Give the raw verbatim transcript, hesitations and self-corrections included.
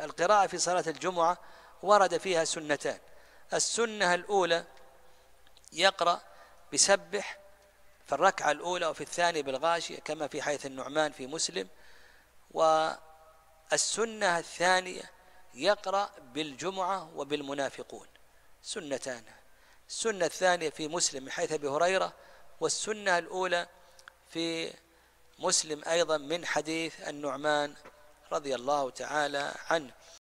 القراءة في صلاة الجمعة ورد فيها سنتان. السنة الأولى يقرأ بسبح في الركعة الأولى وفي الثانية بالغاشية كما في حديث النعمان في مسلم. والسنة الثانية يقرأ بالجمعة وبالمنافقون، سنتان. السنة الثانية في مسلم من حديث أبي هريرة، والسنة الأولى في مسلم أيضا من حديث النعمان رضي الله تعالى عنه.